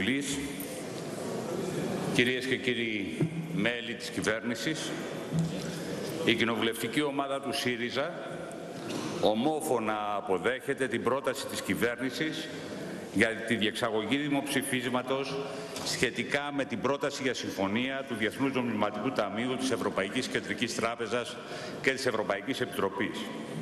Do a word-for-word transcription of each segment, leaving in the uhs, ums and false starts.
Βουλής, κυρίες και κύριοι μέλη της κυβέρνησης, η κοινοβουλευτική ομάδα του ΣΥΡΙΖΑ ομόφωνα αποδέχεται την πρόταση της κυβέρνησης για τη διεξαγωγή δημοψηφίσματος σχετικά με την πρόταση για συμφωνία του Διεθνούς Νομισματικού Ταμείου, της Ευρωπαϊκής Κεντρικής Τράπεζας και της Ευρωπαϊκής Επιτροπής.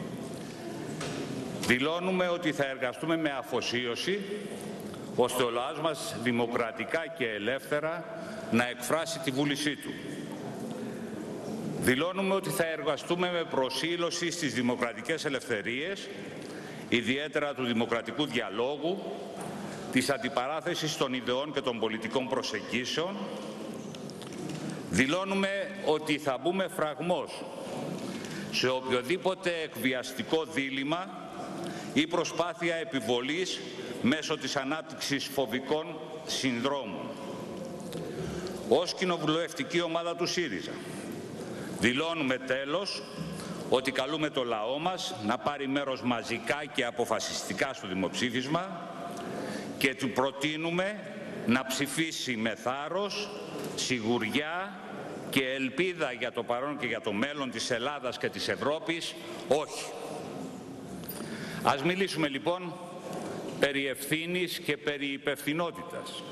Δηλώνουμε ότι θα εργαστούμε με αφοσίωση ώστε ο λαός μας δημοκρατικά και ελεύθερα να εκφράσει τη βούλησή του. Δηλώνουμε ότι θα εργαστούμε με προσήλωση στις δημοκρατικές ελευθερίες, ιδιαίτερα του δημοκρατικού διαλόγου, της αντιπαράθεσης των ιδεών και των πολιτικών προσεγγίσεων. Δηλώνουμε ότι θα μπούμε φραγμός σε οποιοδήποτε εκβιαστικό δίλημμα ή προσπάθεια επιβολής μέσω της ανάπτυξης φοβικών συνδρόμων. Ως κοινοβουλευτική ομάδα του ΣΥΡΙΖΑ δηλώνουμε τέλος ότι καλούμε το λαό μας να πάρει μέρος μαζικά και αποφασιστικά στο δημοψήφισμα και του προτείνουμε να ψηφίσει με θάρρος, σιγουριά και ελπίδα για το παρόν και για το μέλλον της Ελλάδας και της Ευρώπης, όχι. Ας μιλήσουμε λοιπόν περί ευθύνης και περί υπευθυνότητας.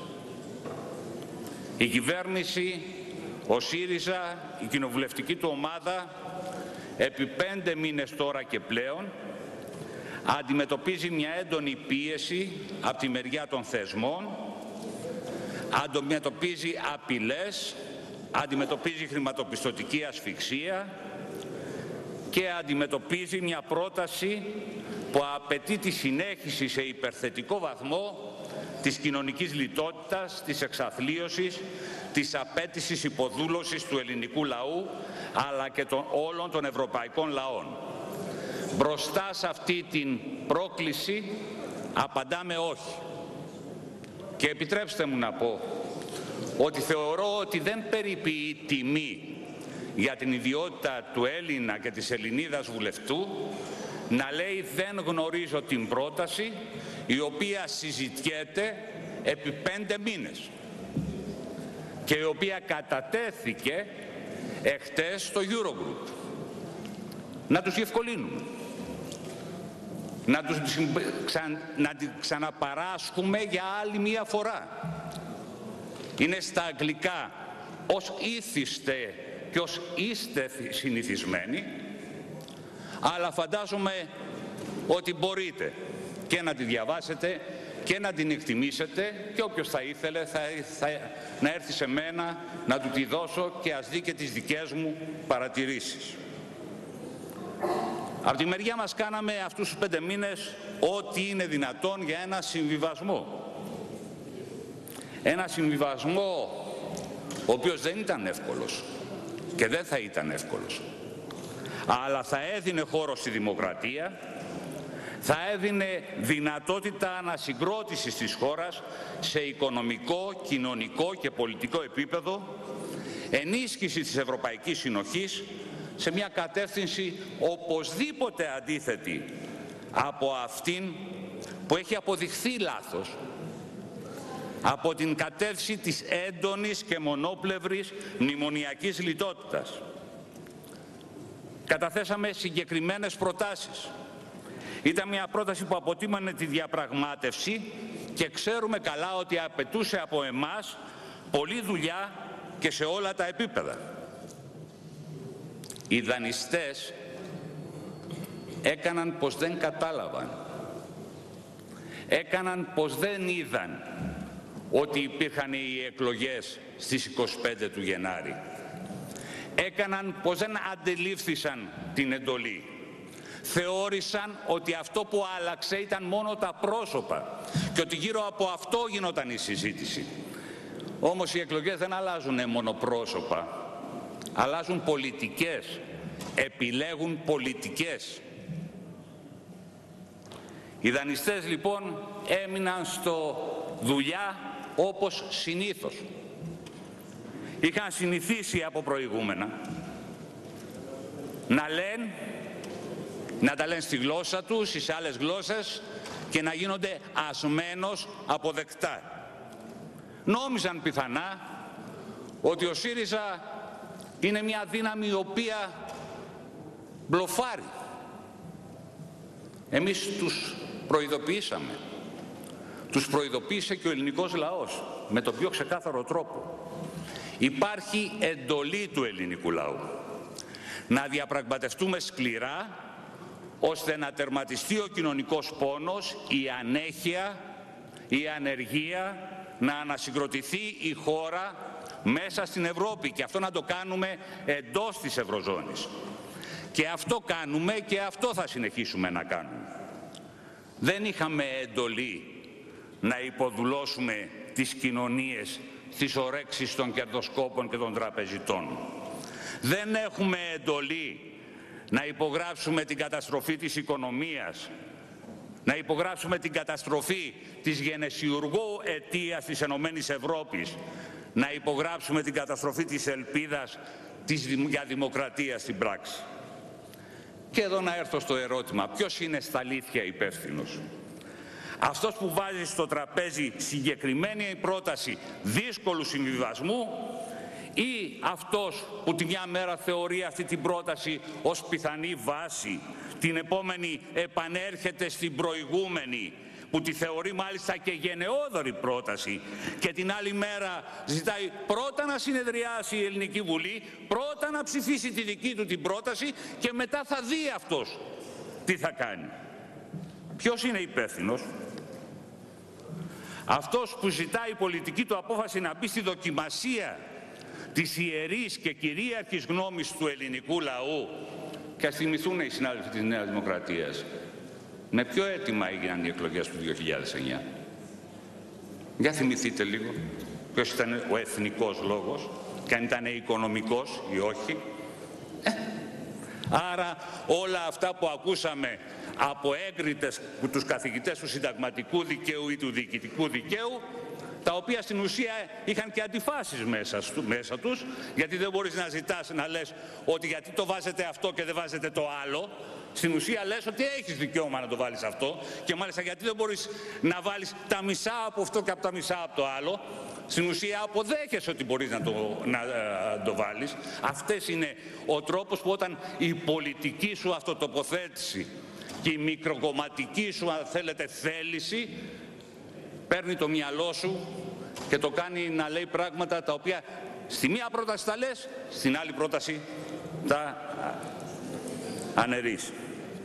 Η κυβέρνηση, ο ΣΥΡΙΖΑ, η κοινοβουλευτική του ομάδα, επί πέντε μήνες τώρα και πλέον, αντιμετωπίζει μια έντονη πίεση από τη μεριά των θεσμών, αντιμετωπίζει απειλές, αντιμετωπίζει χρηματοπιστωτική ασφυξία και αντιμετωπίζει μια πρόταση που απαιτεί τη συνέχιση σε υπερθετικό βαθμό της κοινωνικής λιτότητας, της εξαθλίωσης, της απέτησης υποδούλωσης του ελληνικού λαού, αλλά και των όλων των ευρωπαϊκών λαών. Μπροστά σε αυτή την πρόκληση απαντάμε όχι. Και επιτρέψτε μου να πω ότι θεωρώ ότι δεν περιποιεί τιμή για την ιδιότητα του Έλληνα και της Ελληνίδας βουλευτού να λέει δεν γνωρίζω την πρόταση η οποία συζητιέται επί πέντε μήνες και η οποία κατατέθηκε εχθές στο Eurogroup. Να τους διευκολύνουμε. Να, τους, να την ξαναπαράσχουμε για άλλη μία φορά. Είναι στα αγγλικά ως ήθιστε και ως είστε συνηθισμένοι, αλλά φαντάζομαι ότι μπορείτε και να τη διαβάσετε και να την εκτιμήσετε και όποιος θα ήθελε θα, θα, να έρθει σε μένα να του τη δώσω και ας δει και τις δικές μου παρατηρήσεις. Από τη μεριά μας κάναμε αυτούς τους πέντε μήνες ό,τι είναι δυνατόν για ένα συμβιβασμό. Ένα συμβιβασμό ο οποίος δεν ήταν εύκολος και δεν θα ήταν εύκολος. Αλλά θα έδινε χώρο στη δημοκρατία, θα έδινε δυνατότητα ανασυγκρότησης της χώρας σε οικονομικό, κοινωνικό και πολιτικό επίπεδο, ενίσχυση της ευρωπαϊκής συνοχής σε μια κατεύθυνση οπωσδήποτε αντίθετη από αυτήν που έχει αποδειχθεί λάθος, από την κατεύθυνση της έντονης και μονόπλευρης μνημονιακής λιτότητας. Καταθέσαμε συγκεκριμένες προτάσεις. Ήταν μια πρόταση που αποτίμανε τη διαπραγμάτευση και ξέρουμε καλά ότι απαιτούσε από εμάς πολλή δουλειά και σε όλα τα επίπεδα. Οι δανειστές έκαναν πως δεν κατάλαβαν. Έκαναν πως δεν είδαν ότι υπήρχαν οι εκλογές στις είκοσι πέντε του Γενάρη. Έκαναν πως δεν αντελήφθησαν την εντολή. Θεώρησαν ότι αυτό που άλλαξε ήταν μόνο τα πρόσωπα και ότι γύρω από αυτό γινόταν η συζήτηση. Όμως οι εκλογές δεν αλλάζουν μόνο πρόσωπα, αλλάζουν πολιτικές, επιλέγουν πολιτικές. Οι δανειστές λοιπόν έμειναν στο δουλειά όπως συνήθως. Είχαν συνηθίσει από προηγούμενα να λένε, να τα λένε στη γλώσσα τους, στις άλλες γλώσσες και να γίνονται ασμένως αποδεκτά. νόμιζαν πιθανά ότι ο ΣΥΡΙΖΑ είναι μια δύναμη η οποία μπλοφάρει. Εμείς τους προειδοποιήσαμε. Τους προειδοποίησε και ο ελληνικός λαός με τον πιο ξεκάθαρο τρόπο. Υπάρχει εντολή του ελληνικού λαού να διαπραγματευτούμε σκληρά ώστε να τερματιστεί ο κοινωνικός πόνος, η ανέχεια, η ανεργία, να ανασυγκροτηθεί η χώρα μέσα στην Ευρώπη και αυτό να το κάνουμε εντός της Ευρωζώνης. Και αυτό κάνουμε και αυτό θα συνεχίσουμε να κάνουμε. Δεν είχαμε εντολή να υποδουλώσουμε τις κοινωνίες στις ορέξεις των κερδοσκόπων και των τραπεζιτών. Δεν έχουμε εντολή να υπογράψουμε την καταστροφή της οικονομίας, να υπογράψουμε την καταστροφή της γενεσιουργού αιτίας της Ενωμένης Ευρώπης, να υπογράψουμε την καταστροφή της ελπίδας της, για δημοκρατία στην πράξη. Και εδώ να έρθω στο ερώτημα, ποιος είναι στα αλήθεια υπεύθυνος? Αυτός που βάζει στο τραπέζι συγκεκριμένη πρόταση δύσκολου συμβιβασμού ή αυτός που τη μια μέρα θεωρεί αυτή την πρόταση ως πιθανή βάση, την επόμενη επανέρχεται στην προηγούμενη, που τη θεωρεί μάλιστα και γενναιόδορη πρόταση και την άλλη μέρα ζητάει πρώτα να συνεδριάσει η Ελληνική Βουλή, πρώτα να ψηφίσει τη δική του την πρόταση και μετά θα δει αυτός τι θα κάνει. Ποιος είναι υπεύθυνος? Αυτός που ζητάει η πολιτική του απόφαση να μπει στη δοκιμασία της ιερής και κυρίαρχης γνώμης του ελληνικού λαού. Και ας θυμηθούν οι συνάδελφοι της Νέας Δημοκρατίας με ποιο αίτημα έγιναν οι εκλογές του δύο χιλιάδες εννιά. Για θυμηθείτε λίγο ποιος ήταν ο εθνικός λόγος και αν ήταν οικονομικός ή όχι. Ε, άρα όλα αυτά που ακούσαμε από έγκριτες τους καθηγητές του συνταγματικού δικαίου ή του διοικητικού δικαίου, τα οποία στην ουσία είχαν και αντιφάσεις μέσα, μέσα τους, γιατί δεν μπορείς να ζητάς να λες ότι γιατί το βάζετε αυτό και δεν βάζετε το άλλο. Στην ουσία λες ότι έχεις δικαίωμα να το βάλεις αυτό και μάλιστα γιατί δεν μπορείς να βάλεις τα μισά από αυτό και από τα μισά από το άλλο. Στην ουσία αποδέχεσαι ότι μπορείς να το, να, να το βάλεις. Αυτές είναι ο τρόπος που όταν η πολιτική σου αυτοτοποθέτηση και η μικροκομματική σου, αν θέλετε, θέληση παίρνει το μυαλό σου και το κάνει να λέει πράγματα τα οποία στη μία πρόταση τα λες, στην άλλη πρόταση τα αναιρείς.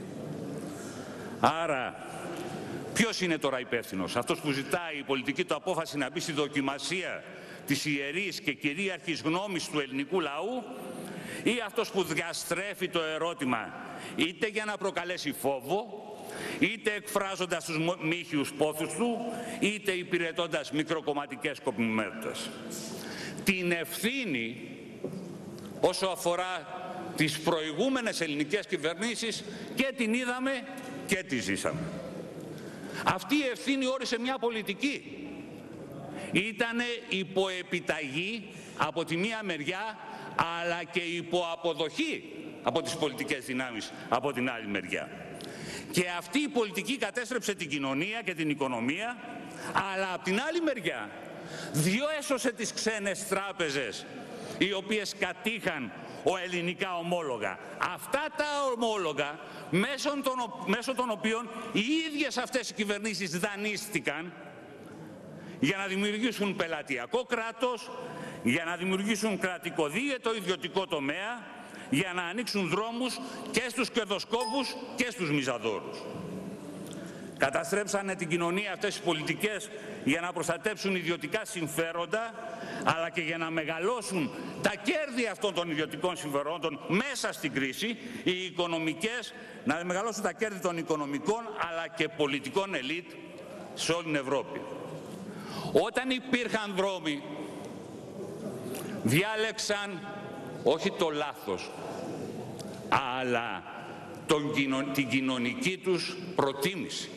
Άρα, ποιος είναι τώρα υπεύθυνος? Αυτός που ζητάει η πολιτική του απόφαση να μπει στη δοκιμασία της ιερής και κυρίαρχης γνώμης του ελληνικού λαού ή αυτός που διαστρέφει το ερώτημα είτε για να προκαλέσει φόβο, είτε εκφράζοντας τους μύχιους πόθους του, είτε υπηρετώντας μικροκομματικές σκοπιμότητες. Την ευθύνη όσο αφορά τις προηγούμενες ελληνικές κυβερνήσεις και την είδαμε και τη ζήσαμε. Αυτή η ευθύνη όρισε μια πολιτική. Ήτανε υποεπιταγή από τη μία μεριά, αλλά και υποαποδοχή από τις πολιτικές δυνάμεις από την άλλη μεριά. Και αυτή η πολιτική κατέστρεψε την κοινωνία και την οικονομία, αλλά από την άλλη μεριά διέσωσε τις ξένες τράπεζες οι οποίες κατήχαν ο ελληνικά ομόλογα. Αυτά τα ομόλογα μέσω των, μέσω των οποίων οι ίδιες αυτές οι κυβερνήσεις δανείστηκαν για να δημιουργήσουν πελατειακό κράτος, για να δημιουργήσουν κρατικοδίαιτο ιδιωτικό τομέα, για να ανοίξουν δρόμους και στους κερδοσκόπους και στους μιζαδόρους. Καταστρέψανε την κοινωνία αυτές οι πολιτικές για να προστατέψουν ιδιωτικά συμφέροντα, αλλά και για να μεγαλώσουν τα κέρδη αυτών των ιδιωτικών συμφερόντων μέσα στην κρίση, οι οικονομικές, να μεγαλώσουν τα κέρδη των οικονομικών αλλά και πολιτικών ελίτ σε όλη την Ευρώπη. Όταν υπήρχαν δρόμοι, διάλεξαν όχι το λάθος, αλλά τον, την κοινωνική τους προτίμηση.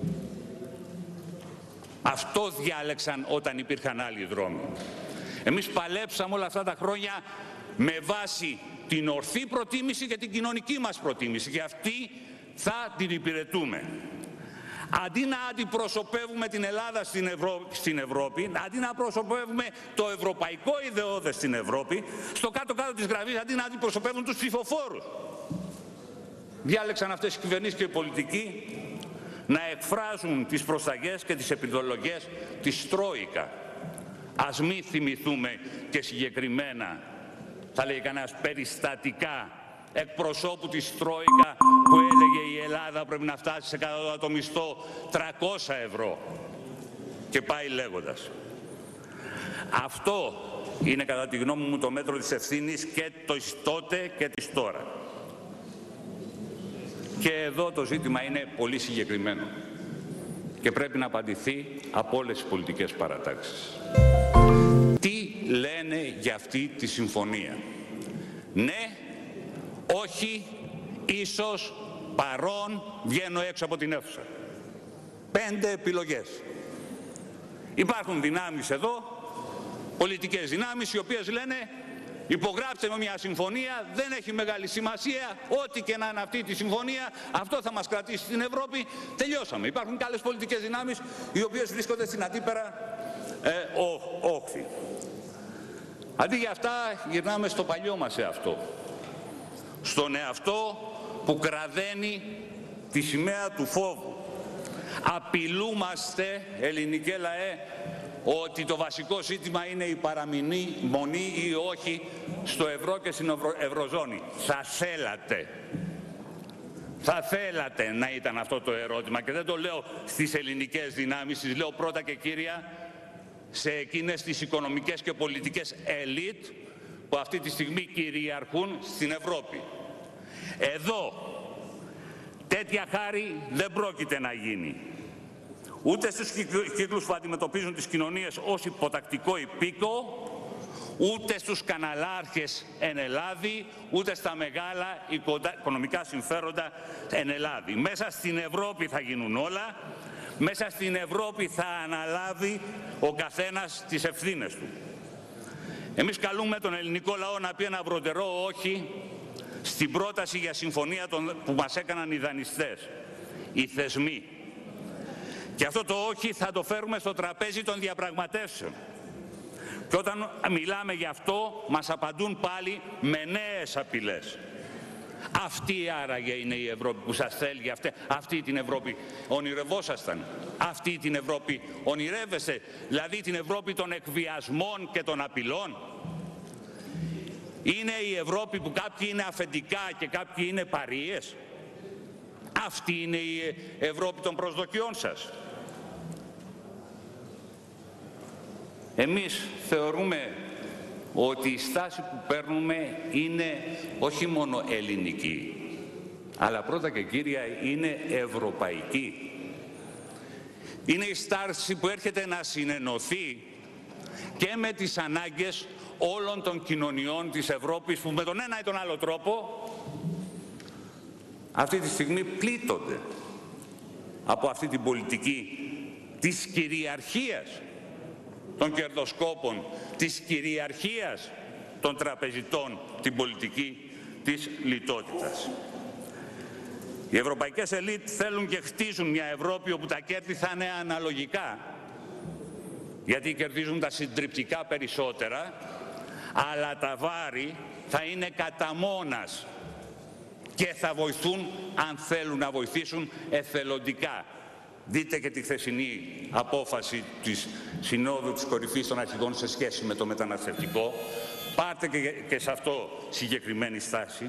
Αυτό διάλεξαν όταν υπήρχαν άλλοι δρόμοι. Εμείς παλέψαμε όλα αυτά τα χρόνια με βάση την ορθή προτίμηση και την κοινωνική μας προτίμηση και αυτή θα την υπηρετούμε. Αντί να αντιπροσωπεύουμε την Ελλάδα στην, Ευρώ... στην Ευρώπη, αντί να προσωπεύουμε το ευρωπαϊκό ιδεώδες στην Ευρώπη, στο κάτω-κάτω της γραφής, αντί να αντιπροσωπεύουν τους ψηφοφόρους. Διάλεξαν αυτές οι κυβερνήσεις και οι πολιτικοί να εκφράζουν τις προσταγές και τις επιδολογές της Τρόικα. Ας μην θυμηθούμε και συγκεκριμένα, θα λέει κανένας, περιστατικά εκπροσώπου της Τρόικα που έλεγε η Ελλάδα πρέπει να φτάσει σε κατώτατο μισθό τριακόσια ευρώ και πάει λέγοντας. Αυτό είναι κατά τη γνώμη μου το μέτρο της ευθύνης και της τότε και της τώρα. Και εδώ το ζήτημα είναι πολύ συγκεκριμένο και πρέπει να απαντηθεί από όλες τις πολιτικές παρατάξεις. Τι λένε για αυτή τη συμφωνία? Ναι, όχι, ίσως, παρόν, βγαίνω έξω από την αίθουσα. Πέντε επιλογές. Υπάρχουν δυνάμεις εδώ, πολιτικές δυνάμεις, οι οποίες λένε υπογράψτε με μια συμφωνία, δεν έχει μεγάλη σημασία, ό,τι και να είναι αυτή τη συμφωνία, αυτό θα μας κρατήσει στην Ευρώπη, τελειώσαμε. Υπάρχουν και άλλες πολιτικές δυνάμεις, οι οποίες βρίσκονται στην αντίπερα ε, όχθη. Αντί για αυτά γυρνάμε στο παλιό μας εαυτό. Στον εαυτό που κραδένει τη σημαία του φόβου. Απειλούμαστε, ελληνικέ λαέ, ότι το βασικό ζήτημα είναι η παραμονή ή όχι στο ευρώ και στην Ευρω... ευρωζώνη. Θα θέλατε, θα θέλατε να ήταν αυτό το ερώτημα, και δεν το λέω στις ελληνικές δυνάμεις, τις λέω πρώτα και κύρια σε εκείνες τις οικονομικές και πολιτικές ελίτ που αυτή τη στιγμή κυριαρχούν στην Ευρώπη. Εδώ τέτοια χάρη δεν πρόκειται να γίνει. Ούτε στους κύκλους που αντιμετωπίζουν τις κοινωνίες ως υποτακτικό υπήκο, ούτε στους καναλάρχες εν Ελλάδη, ούτε στα μεγάλα οικονομικά συμφέροντα εν Ελλάδη. Μέσα στην Ευρώπη θα γίνουν όλα, μέσα στην Ευρώπη θα αναλάβει ο καθένας τις ευθύνες του. Εμείς καλούμε τον ελληνικό λαό να πει ένα βροντερό όχι στην πρόταση για συμφωνία που μας έκαναν οι δανειστές, οι θεσμοί. Και αυτό το όχι θα το φέρουμε στο τραπέζι των διαπραγματεύσεων. Και όταν μιλάμε γι' αυτό, μας απαντούν πάλι με νέες απειλές. Αυτή άραγε είναι η Ευρώπη που σας θέλει, αυτή, αυτή την Ευρώπη ονειρευόσασταν. Αυτή την Ευρώπη ονειρεύεστε, δηλαδή την Ευρώπη των εκβιασμών και των απειλών. Είναι η Ευρώπη που κάποιοι είναι αφεντικά και κάποιοι είναι παρείες. Αυτή είναι η Ευρώπη των προσδοκιών σας. Εμείς θεωρούμε ότι η στάση που παίρνουμε είναι όχι μόνο ελληνική, αλλά πρώτα και κύρια είναι ευρωπαϊκή. Είναι η στάση που έρχεται να συνενωθεί και με τις ανάγκες όλων των κοινωνιών της Ευρώπης που με τον ένα ή τον άλλο τρόπο αυτή τη στιγμή πλήττονται από αυτή την πολιτική της κυριαρχίας των κερδοσκόπων, της κυριαρχίας των τραπεζιτών, την πολιτική της λιτότητας. Οι ευρωπαϊκές ελίτ θέλουν και χτίζουν μια Ευρώπη όπου τα κέρδη θα είναι αναλογικά, γιατί κερδίζουν τα συντριπτικά περισσότερα, αλλά τα βάρη θα είναι κατά μόνας και θα βοηθούν, αν θέλουν να βοηθήσουν, εθελοντικά. Δείτε και τη χθεσινή απόφαση της Συνόδου της Κορυφής των Αρχηγών σε σχέση με το μεταναστευτικό. Πάρτε και, και σε αυτό συγκεκριμένη στάση.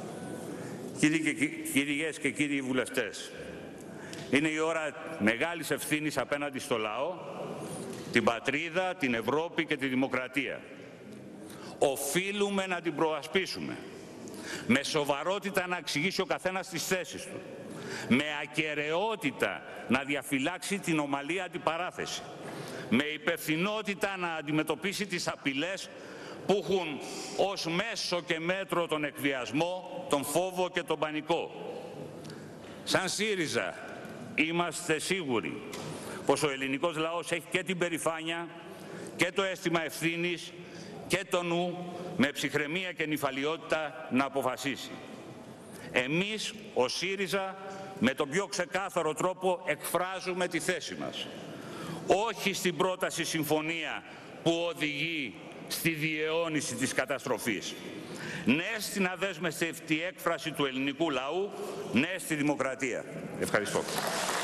Κυρίες και κύριοι βουλευτές, είναι η ώρα μεγάλης ευθύνης απέναντι στο λαό, την πατρίδα, την Ευρώπη και τη δημοκρατία. Οφείλουμε να την προασπίσουμε. Με σοβαρότητα να εξηγήσει ο καθένας τις θέσεις του. Με ακεραιότητα να διαφυλάξει την ομαλή αντιπαράθεση. Με υπευθυνότητα να αντιμετωπίσει τις απειλές που έχουν ως μέσο και μέτρο τον εκβιασμό, τον φόβο και τον πανικό. Σαν ΣΥΡΙΖΑ είμαστε σίγουροι πως ο ελληνικός λαός έχει και την περηφάνεια και το αίσθημα ευθύνης και το νου με ψυχραιμία και νηφαλιότητα να αποφασίσει. Εμείς, ο ΣΥΡΙΖΑ, με τον πιο ξεκάθαρο τρόπο εκφράζουμε τη θέση μας. Όχι στην πρόταση συμφωνία που οδηγεί στη διαιώνιση της καταστροφής. Ναι στην αδέσμευτη έκφραση του ελληνικού λαού, ναι στη δημοκρατία. Ευχαριστώ.